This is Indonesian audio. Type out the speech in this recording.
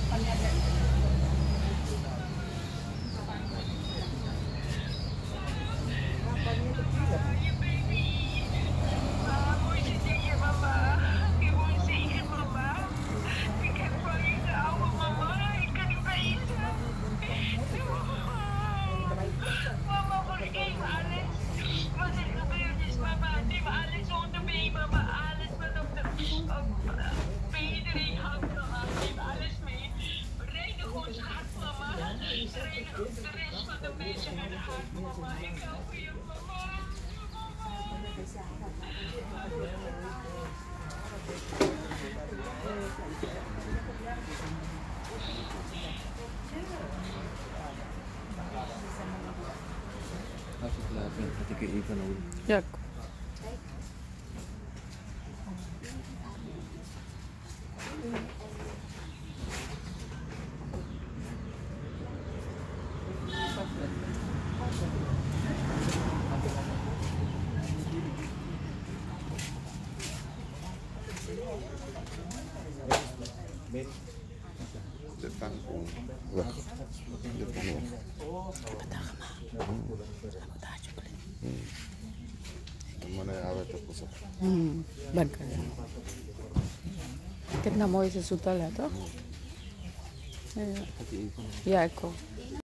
Jak? Depan wah depan mana awet terpusat Bankan. Kita mau isi sudah lah toh. Ya, aku.